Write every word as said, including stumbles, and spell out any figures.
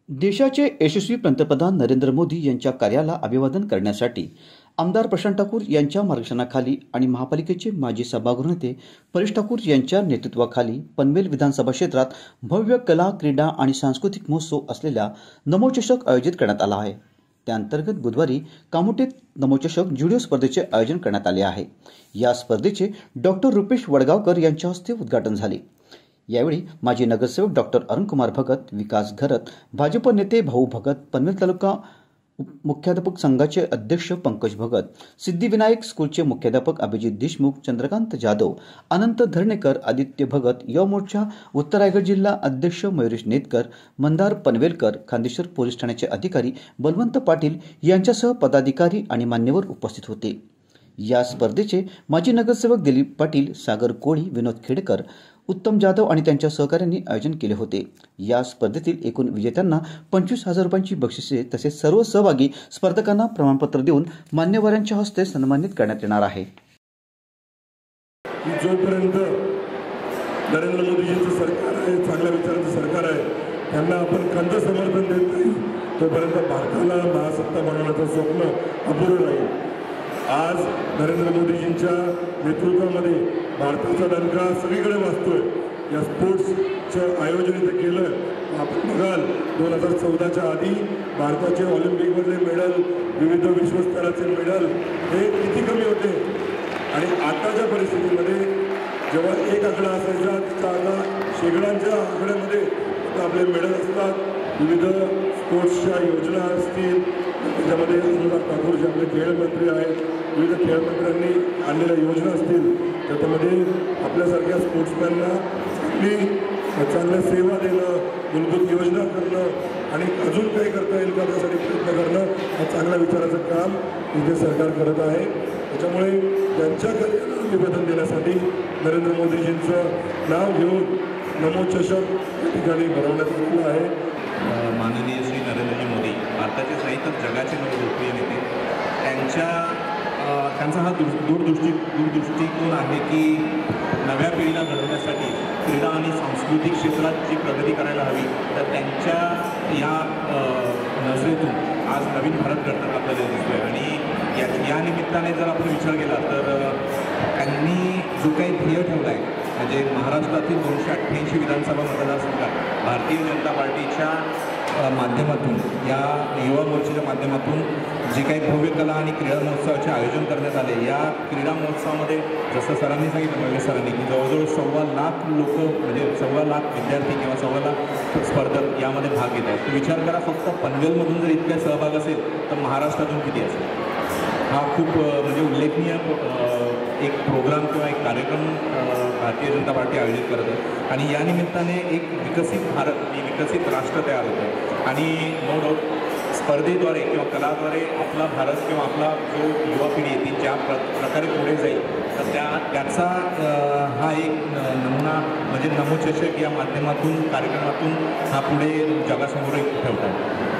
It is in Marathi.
देशाचे यशस्वी पंतप्रधान नरेंद्र मोदी यांच्या कार्याला अभिवादन करण्यासाठी आमदार प्रशांत ठाकूर यांच्या मार्गदर्शनाखाली आणि महापालिकेचे माजी सभागृह नेते परेश ठाकूर यांच्या नेतृत्वाखाली पनवेल विधानसभा क्षेत्रात भव्य कला, क्रीडा आणि सांस्कृतिक महोत्सव असलेल्या नमोचषक आयोजित करण्यात आला आहे। त्याअंतर्गत बुधवारी कामोठेत नमोचषक ज्युडो स्पर्धेचे आयोजन करण्यात आले आहे। या स्पर्धेचे डॉक्टर रुपेश वडगावकर यांच्या हस्ते उद्घाटन झाले। यावेळी माजी नगरसेवक डॉक्टर अरुणकुमार भगत, विकास घरत, भाजप नेते भाऊ भगत, पनवेल तालुका मुख्याध्यापक संघाचे अध्यक्ष पंकज भगत, सिद्धिविनायक स्कूलचे मुख्याध्यापक अभिजित देशमुख, चंद्रकांत जाधव, अनंत धरणेकर, आदित्य भगत, युवा मोर्चा उत्तर रायगड जिल्हा अध्यक्ष मयुरेश नेतकर, मंदार पनवेलकर, खांदेश्वर पोलीस ठाण्याचे अधिकारी बलवंत पाटील यांच्यासह पदाधिकारी आणि मान्यवर उपस्थित होते। या स्पर्धेचे माजी नगरसेवक दिलीप पाटील, सागर कोळी, विनोद खेडेकर, उत्तम जाधव आणि त्यांच्या सहकाऱ्यांनी आयोजन केले होते। या स्पर्धेतील एकूण विजेत्यांना पंचवीस हजार रुपयांची बक्षिसे तसेच सर्व सहभागी स्पर्धकांना प्रमाणपत्र देऊन मान्यवरांच्या हस्ते सन्मानित करण्यात येणार आहे। जोपर्यंत नरेंद्र मोदीजींचं सरकार आहे, चांगल्या विचारांचं सरकार आहे, त्यांना आपण खंत समर्थन देत नाही तोपर्यंत भारताला महासत्ता बनवण्याचं स्वप्न अपुरं राहील। आज नरेंद्र मोदीजींच्या नेतृत्वामध्ये भारताचा डंका सगळीकडे वाजतोय। या स्पोर्ट्सचं आयोजन इथे केलं। आपण बघाल दोन हजार चौदाच्या आधी भारताचे ऑलिम्पिकमधले मेडल, विविध विश्वस्तराचे मेडल हे किती कमी होते आणि आताच्या परिस्थितीमध्ये जेव्हा एक आकडा असायचा तिचा आता शेकड्यांच्या आकड्यामध्ये आपले मेडल असतात। विविध स्पोर्ट्सच्या योजना असतील, त्याच्यामध्ये अनुराग ठाकूर जे आपले खेळ मंत्री आहेत, विविध खेळ मंत्र्यांनी आणलेल्या योजना असतील, त्याच्यामध्ये आपल्यासारख्या स्पोर्ट्समॅनना चांगली चांगल्या सेवा देणं, मूलभूत योजना करणं आणि अजून काही करता येईल का त्यासाठी प्रयत्न करणं हा चांगल्या विचाराचं काम इथे सरकार करत आहे। त्याच्यामुळे त्यांच्या कार्याला अभिवादन देण्यासाठी नरेंद्र मोदीजींचं नाव घेऊन नमोचषक या ठिकाणी भरवण्यात आलेलं आहे। माननीय श्री नरेंद्रजी मोदी भारताचे सहित जगाचे लोकप्रिय नेते, त्यांच्या त्यांचा हा दूर दूरदृष्टी दूरदृष्टिकोन आहे की नव्या पिढीला घडवण्यासाठी क्रीडा आणि सांस्कृतिक क्षेत्रात जी प्रगती करायला हवी, तर त्यांच्या या नजरेतून आज नवीन भारत घडताना आपल्याला दिसतोय। आणि या या निमित्ताने जर आपण विचार केला तर त्यांनी जो काही ध्येय ठेवला आहे, म्हणजे महाराष्ट्रातील दोनशे अठ्ठ्याऐंशी विधानसभा मतदारसंघात भारतीय जनता पार्टीच्या माध्यमातून, या युवा मोर्चाच्या माध्यमातून जे काही भव्य कला आणि क्रीडा महोत्सवाचे आयोजन करण्यात आले, या क्रीडा महोत्सवामध्ये जसं सरांनी सांगितलं, महेश सरांनी, की जवळजवळ सव्वा लाख लोक म्हणजे सव्वा लाख विद्यार्थी किंवा सव्वा लाख स्पर्धक यामध्ये भाग घेत आहेत। विचार करा, फक्त पनवेलमधून जर इतका सहभाग असेल तर महाराष्ट्रातून किती असेल। हा खूप म्हणजे उल्लेखनीय एक प्रोग्राम किंवा एक कार्यक्रम भारतीय जनता पार्टी आयोजित करत आहे। आणि या निमित्ताने एक विकसित भारत आणि विकसित राष्ट्र तयार होतं आहे। आणि नो डाऊट स्पर्धेद्वारे किंवा कलाद्वारे आपला भारत किंवा आपला जो युवा पिढी आहे ती ज्या प्र प्रकारे पुढे जाईल, तर त्या त्याचा हा एक नमुना म्हणजे नमोचषक या माध्यमातून कार्यक्रमातून हा पुढे जगासमोर एक ठेवतो आहे।